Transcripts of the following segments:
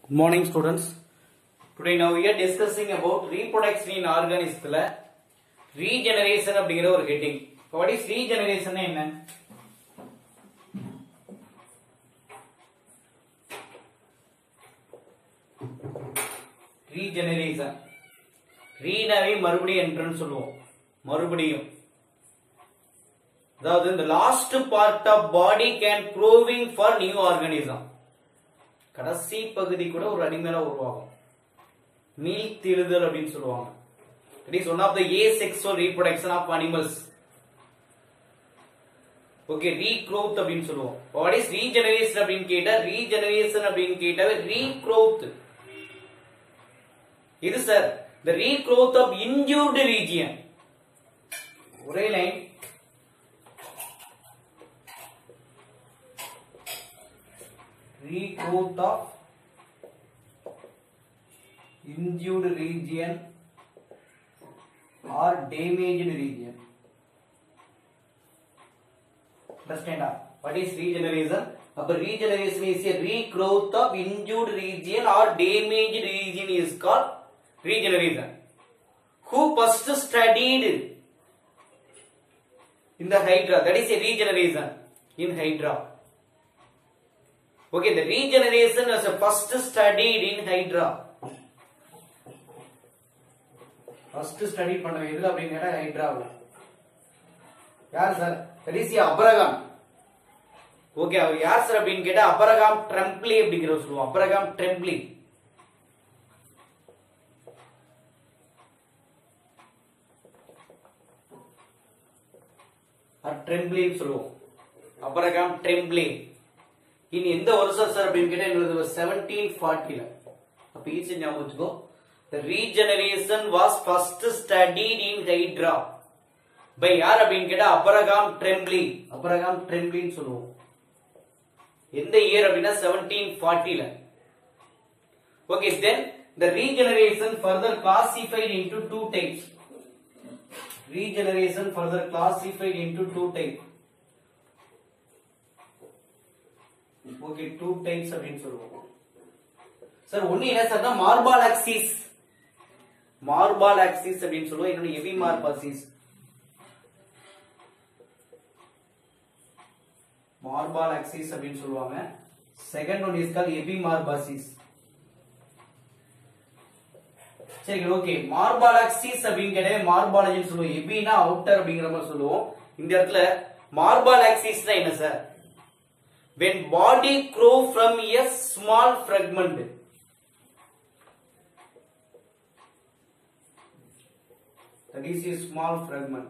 Good morning, students. Today now we are discussing about reproduction in organisms. Regeneration அப்படிங்கற ஒரு heading. What is regeneration என்ன? Regeneration. Reனாவே மறுபடியும் என்றுன்னு சொல்லுவோம். மறுபடியும். அதாவது the last part of body can growing for new organism. கடைசி பகுதி கூட ஒரு அனிமலா உருவாகும். மீள்திழுதல் அப்படின்னு சொல்லுவாங்க. It is one of the asexual reproduction of animals. Okay, regrowth அப்படின்னு சொல்லுவோம். What is regeneration அப்படின்னு கேட்டா regeneration அப்படின்னு கேட்டாவே regrowth. இது sir the regrowth of injured region. ஒரே line regrowth of injured region or damaged region. Understand? What is regeneration? Regeneration is a regrowth of injured region or damaged region is called regeneration. Who first studied in the Hydra? That is a regeneration in Hydra. Okay, the regeneration was first studied in Hydra. First study பண்ண எதுல அப்படிங்க கேட்டா ஹைட்ரால. யார் sir? That is Abraham. Okay, அவர் யார் sir அப்படினு கேட்டா அப்ரஹாம் ட்ரெம்ப்லி அப்படிங்கறவர் சொல்லுவோம். Abraham Trembley. ட்ரெம்ப்லி சொல்லுவோம். Abraham Trembley. இனி எந்த வருஷம் சார் அப்படின்னு கேட்டா எங்களுக்கு 1740ல. அப்ப ஈஸி ஞாபகம் வச்சுக்கோ. The regeneration was first studied in Hydra by யார் அப்படின்னு கேட்டா அப்ரஹாம் ட்ரெம்ப்லி. அப்ரஹாம் ட்ரெம்ப்லின்னு சொல்லுவோம். எந்த இயர் அப்படின்னா 1740ல. Okay, then the regeneration further classified into two types. Regeneration further classified into two types. Okay, two types அப்படின்னு சொல்லுவோம். சார் ஒன்னு என்ன சார்னா மார்பால் ஆக்சிஸ். மார்பால் ஆக்சிஸ் அப்படின்னு சொல்லுவோம். இன்னொன்னு எபிமார்பாசிஸ். மார்பால் ஆக்சிஸ் அப்படின்னு சொல்லுவாங்க. Second one is called epimorphosis. சரி, ஓகே. மார்பால் ஆக்சிஸ் அப்படின்னு கேட்டே மார்பாலஜின்னு சொல்லுவோம். எபினா அவுட்டர் அப்படிங்கிற மாதிரி சொல்லுவோம். இந்த இடத்துல மார்பால் ஆக்சிஸ்னா என்ன sir? When body grow from a small fragment. That is a small fragment.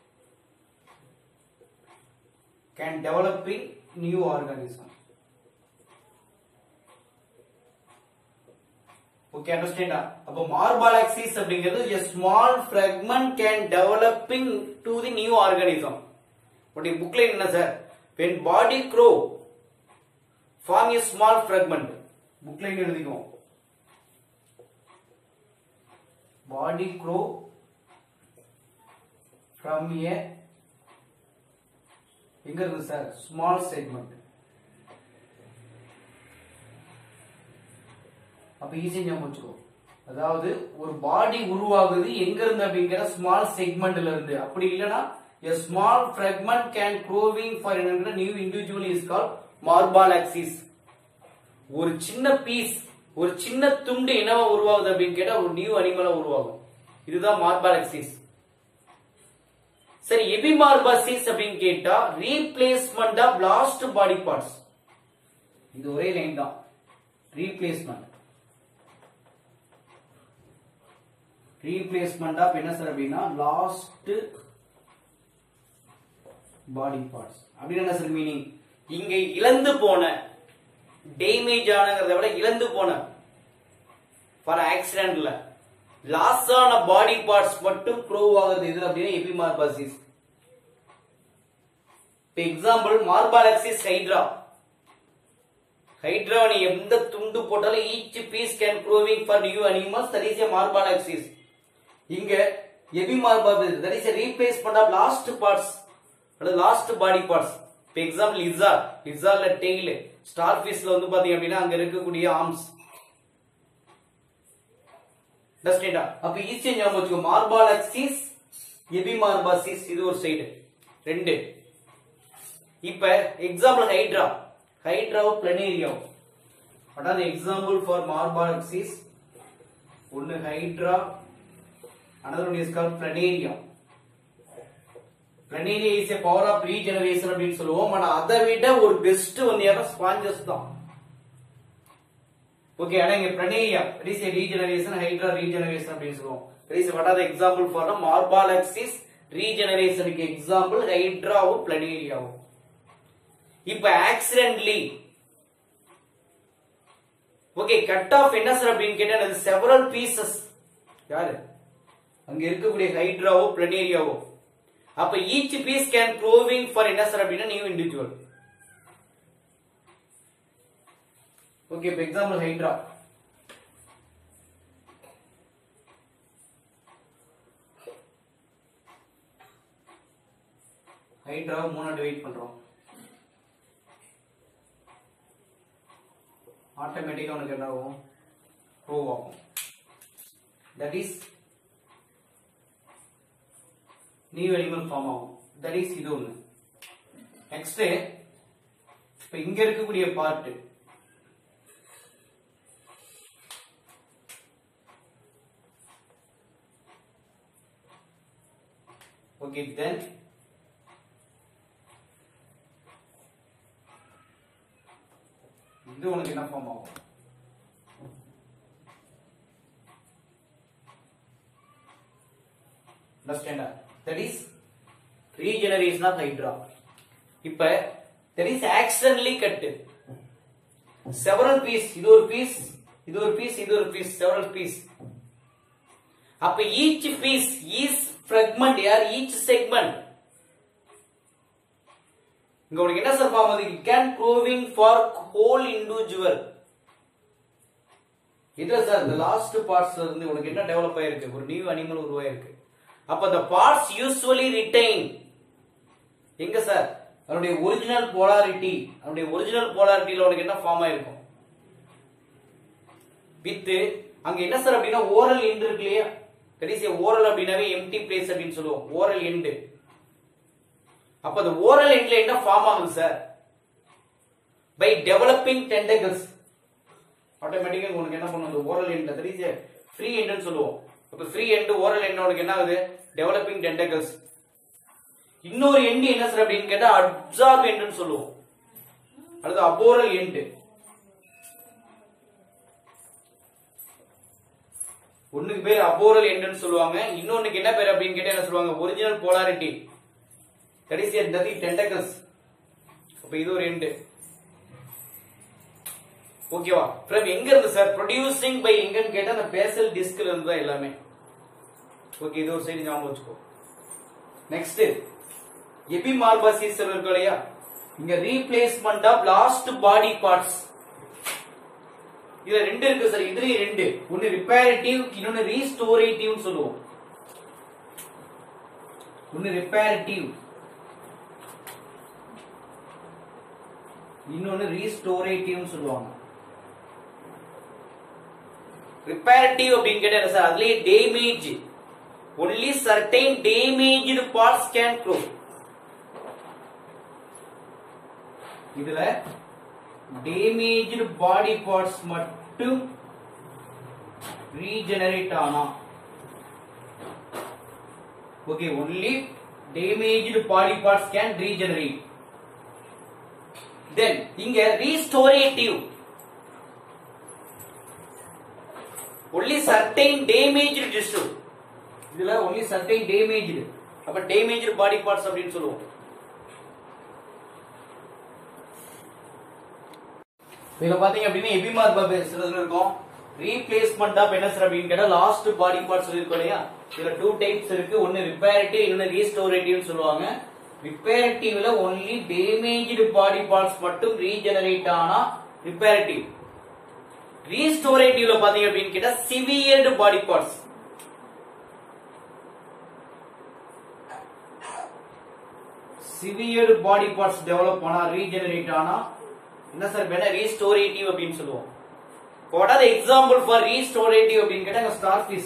Can develop in new organism. Okay, understand? அப்ப மார்பால் ஆக்சிஸ் அப்படிங்கிறது a small fragment can develop into the new organism. உடைய புக்ல என்ன sir? When body grow form a small fragment. புக்ல என்ன எழுதிக்கோம்? Body grow from a எங்க இருக்கு sir? Small segment. அப்ப ஈஸியா ஞாபகம் வச்சுக்கோ. அதாவது ஒரு பாடி உருவாகுது எங்க இருந்து அப்படிங்கிற ஸ்மால் செக்மெண்ட்ல இருந்து. அப்படி இல்லனா a small fragment can growing for a new individual is called morphallaxis. ஒரு சின்ன பீஸ், ஒரு சின்ன துண்டு என்னவா உருவாகுது அப்படின்னு கேட்டா ஒரு நியூ அனிமலா உருவாகும். இதுதான் மார்பால் ஆக்சிஸ். சரி, எபிமார்பாசிஸ் அப்படின்னு கேட்டா replacement of lost body parts. இது ஒரே லைன் தான். ரீப்ளேஸ்மெண்ட். ரீப்ளேஸ்மெண்ட் ஆஃப் என்ன சார் அப்படின்னா லாஸ்ட் பாடி பார்ட்ஸ். அப்படின்னு என்ன சார் மீனிங்? இங்க இழந்து போன, டேமேஜ் ஆனங்கிறத விட இழந்து போன ஃபார் ஆக்சிடென்ட்ல லாஸ் ஆன பாடி பார்ட்ஸ் மட்டும் க்ரோ ஆகுது. இது அப்படின்னா epimorphosis. Example morphallaxis hydra. Hydra நீ எந்த துண்டு போட்டாலும் each piece can growing for new animals. That is a morphallaxis. இங்க epimorphosis that is a replacement of lost parts அல்லது லாஸ்ட் பாடி பார்ட்ஸ். எக்ஸாம்பிள் லிசார்ட்ல டெய்ல், ஸ்டார் ஃபிஷ்ல வந்து பாத்தீங்க அப்படின்னா அங்க இருக்கக்கூடிய ஆர்ம்ஸ், டஸ்டேட்டா அப்ப ஈஸியா ஞாபகம் வச்சுக்கோ மார்பால் ஆக்சிஸ் எபிமார்பாசிஸ் இது ஒரு சைடு ரெண்டு இப்ப எக்ஸாம்பிள் ஹைட்ரா பிளனேரியா அதாவது எக்ஸாம்பிள் ஃபார் மார்பால் ஆக்சிஸ் ஒன்னு hydra another one is called planaria is a power of regeneration அப்படினு சொல்லுவோம் ஆனா அதை விட ஒரு பெஸ்ட் வந்து யாரா ஸ்பாஞ்சஸ் தான் ஓகே ஆனா இங்க planaria it is a regeneration hydra regeneration அப்படினு சொல்லுவோம் it is what are the example for the marble axis regeneration க்கு example hydra planaria இப்ப accidentally ஓகே கட் ஆஃப் என்ன சார் அப்படினு கேட்டா அது several pieces யாரு அங்க இருக்கக்கூடிய ஹைட்ராவோ பிளனேரியாவோ அப்ப each piece can proving for என்ன சார் அப்படினா நியூ இண்டிவிஜுவல் ஓகே இப்ப எக்ஸாம்பிள் ஹைட்ராவை மூணா டிவைட் பண்றோம் ஆட்டோமேட்டிக்கா உனக்கு என்ன ஆகும் ப்ரூவ் ஆகும் that is new animal form ஆகும் that is இது ஒண்ணு நெக்ஸ்ட் இப்ப இங்க இருக்கக்கூடிய பார்ட் ஓகே தென் இது உனக்கு என்ன ஃபார்ம் ஆகும் understand that is regeneration of hydra இப்ப that is accidentally cut several piece இது ஒரு piece இது ஒரு piece இது ஒரு piece several piece அப்ப each piece is fragment யார் each segment இங்க உங்களுக்கு என்ன சார் ஃபார்ம் அது can proving for whole individual இதுல சார் the last parts இருந்து உங்களுக்கு என்ன டெவலப் ஆயிருக்கு ஒரு நியூ அனிமல் உருவாயிருக்கு அப்ப the parts usually retain எங்க சார் அதனுடைய ஒரிஜினல் போலாரிட்டி ல உங்களுக்கு என்ன ஃபார்ம் ஆயிருக்கும் வித் அங்க என்ன சார் அப்படினா ஓரல் எண்ட் இருக்கு இல்லையா கடைசி ஓரல் அப்படினாவே எம்டி பிளேஸ் அப்படினு சொல்லுவோம் ஓரல் எண்ட் அப்ப அந்த ஓரல் எண்ட்ல என்ன ஃபார்ம் ஆகுது சார் பை டெவலப்பிங் டென்டக்கிள்ஸ் ஆட்டோமேட்டிக்கா உங்களுக்கு என்ன பண்ணும் அந்த ஓரல் எண்ட்ல கடைசி ஃப்ரீ எண்ட்னு சொல்லுவோம் அப்ப ஃப்ரீ எண்ட் ஓரல் எண்ட் உங்களுக்கு என்ன ஆகுது டெவலப்பிங் டென்டக்கிள்ஸ் இன்னொரு எண்ட் என்ன சார் அப்படின்னு கேட்டா அப்சார்ப் எண்ட்னு சொல்லுவோம் அல்லது அபோரல் எண்ட் ஒண்ணுக்கு பேர் அபோரல் எண்ட்னு சொல்லுவாங்க இன்னொன்னுக்கு என்ன பேர் அப்படின்னு கேட்டா என்ன சொல்லுவாங்க ஒரிஜினல் போலாரிட்டி கடைசி என்னது டென்டக்கிள்ஸ் அப்ப இது ஒரு எண்ட் ஓகேவா ஃப்ரம் எங்க இருந்து சார் ப்ரொடியூசிங் பை எங்கன்னு கேட்டா அந்த பேசல் டிஸ்க்ல இருந்து தான் எல்லாமே ஓகே இது ஒரு சைடு ஞாபகம் வச்சுக்கோ நெக்ஸ்ட் எபிமார்பாசிஸ் இருக்கு இல்லையா இங்க replacement of lost body parts இதுல ரெண்டு இருக்கு சார் இதுலயே ரெண்டு ஒன்னு ரிப்பேரேட்டிவ் இன்னொன்னு ரீஸ்டோரேட்டிவ் சொல்லுவோம் ஒன்னு ரிப்பேரேட்டிவ் இன்னொன்னு ரீஸ்டோரேட்டிவ் சொல்லுவாங்க ரிப்பேரேட்டிவ் அப்படின்னு கேட்டா சார் அதுலயே damage only certain damaged parts can prove இதுல damaged body parts மட்டும் regenerate ஆனா okay only damaged body parts can regenerate then இங்க restorative only certain damaged tissue இதுல only certain damaged அப்ப damaged body parts அப்படினு சொல்லுவோம் இத பாத்தீங்க அப்படினா எபிமார்பாசிஸ்ல இருக்கும் ரீப்ளேஸ்மென்ட் ஆஃப் என்ன சார் அப்படினு கேட்டா லாஸ்ட் பாடி பார்ட்ஸ் இருக்கு இல்லையா இதுல டூ டைப்ஸ் இருக்கு ஒன்னு ரிப்பேரேட்டிவ் இன்னொன்னு ரீஸ்டோரேட்டிவ் சொல்லுவாங்க ரிப்பேரேட்டிவ்ல only damaged body parts மட்டும் ரீஜெனரேட் ஆனா ரிப்பேரேட்டிவ் ரீஸ்டோரேட்டிவ்ல பாத்தீங்க அப்படினு கேட்டா severed body parts severed body parts develop ஆனா ரீஜெனரேட் ஆனா என்ன சார் வேணா ரீஸ்டோரேட்டிவ் அப்படினு சொல்லுவோம் What are the example for restorative அப்படின்னு கேட்டாங்க starfish.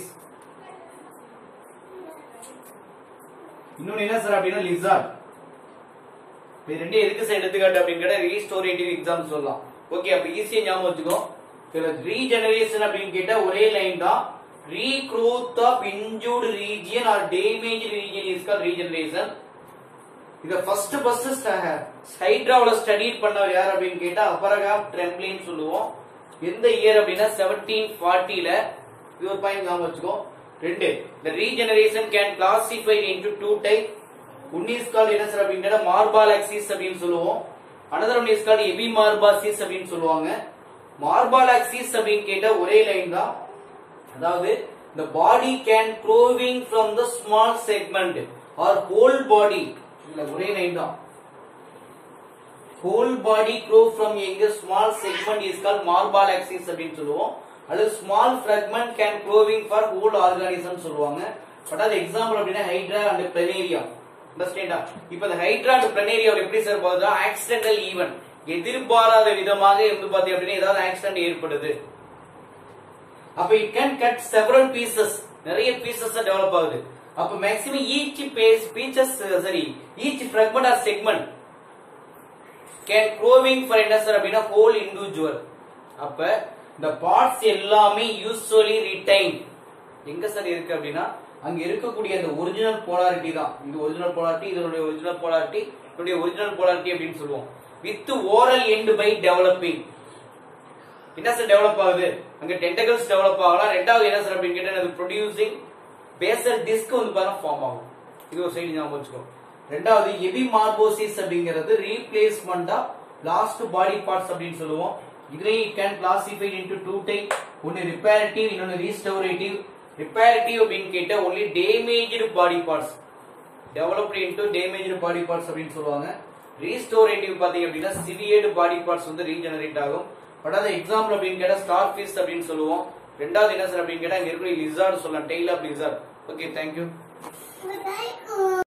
இன்னொன்னு என்ன சார் அப்படின்னா lizard. இது ரெண்டு எதுக்கு சார் எடுத்துக்காட்டு அப்படின்னு கேட்டா restorative எக்ஸாம் சொல்லலாம். ஓகே, அப்ப ஈஸியா ஞாபகம் வச்சுக்கோ. இதுல ரீஜெனரேஷன் அப்படின்னு கேட்டா ஒரே லைன் தான். Regrowth of injured region or damaged region is called regeneration. இத ஃபர்ஸ்ட் ஹைட்ராவுல ஸ்டடி பண்ணவர் யார் அப்படின்னு கேட்டா அபரகாம் ட்ரெம்ப்லின் சொல்லுவோம். எந்த இயர் அப்படின்னா 1740ல. இது ஒரு பாயிண்ட் ஞாபகம் வச்சுக்கோ. ரெண்டு, the regeneration can classified into two type. one is called என்ன சார் அப்படின்னு கேட்டா மார்பாலாக்சிஸ் அப்படின்னு சொல்லுவோம். another one is called எபிமார்பாசிஸ் அப்படின்னு சொல்லுவாங்க. மார்பாலாக்சிஸ் அப்படின்னு கேட்டா ஒரே லைன் தான். அதாவது the body can growing from the small segment or whole body. இல்ல ஒரே லைன் தான். whole body grow from a small segment is called மார்பாலாக்சிஸ் அப்படின்னு சொல்லுவோம். அல்லது small fragment can growing for whole organism சொல்லுவாங்க. பட் அது எக்ஸாம்பிள் அப்படின்னா ஹைட்ரா அண்ட் பிளனேரியா. அண்டர்ஸ்டாண்டா? இப்போ இந்த ஹைட்ரா அண்ட் பிளனேரியாவை எப்படி சார் பார்த்தா ஆக்சிடென்டல் ஈவென்ட், எதிர்பாராத விதமாக வந்து பாத்தீங்க அப்படின்னா ஏதாவது ஆக்சிடென்ட் ஏற்படுது. அப்ப it can cut several pieces, நிறைய பீசஸ் டெவலப் ஆகுது. அப்ப maximum each fragment or segment can growing for என்ன சார் அப்படின்னா whole individual. அப்ப இந்த பார்ட்ஸ் எல்லாமே யூசுவலி ரிட்டைன் எங்க சார் இருக்கு அப்படின்னா அங்க இருக்கக்கூடிய அந்த ஒரிஜினல் போலாரிட்டி தான். இது ஒரிஜினல் போலாரிட்டி, இதனுடைய ஒரிஜினல் போலாரிட்டி, இதனுடைய ஒரிஜினல் போலாரிட்டி அப்படின்னு சொல்லுவோம். With oral end by developing என்ன சார் டெவலப் ஆகுது, அங்க டென்டகல்ஸ் டெவலப் ஆகலாம். ரெண்டாவது என்ன சார் அப்படின்னு கேட்டா அது ப்ரொடியூசிங் பேசல் டிஸ்க் வந்து பாருங்க ஃபார்ம் ஆகும். இது ஒரு சைடு ஞாபகம் வச்சுக்கோ. ரெண்டாவது எபிமார்போசிஸ் அப்படிங்கிறது replacement of lost body parts அப்படின்னு சொல்லுவோம். இதுலயே it can classified into two type. ஒன்னு ரிப்பேரேட்டிவ், இன்னொன்னு ரீஸ்டோரேட்டிவ். ரிப்பேரேட்டிவ் அப்படின்னு கேட்டா only damaged body parts developed into damaged body parts அப்படின்னு சொல்லுவாங்க. ரீஸ்டோரேட்டிவ் பாத்தீங்க அப்படின்னா சிவியர்டு பாடி பார்ட்ஸ் வந்து ரீஜெனரேட் ஆகும். பட் அது எக்ஸாம்பிள் அப்படின்னு கேட்டா ஸ்டார்ஃபிஷ் அப்படின்னு சொல்லுவோம். ரெண்டாவது என்ன சார் அப்படின்னு கேட்டா இங்க இருக்கிற லிசார்ட் சொல்லலாம், tail of lizard. Okay, thank you.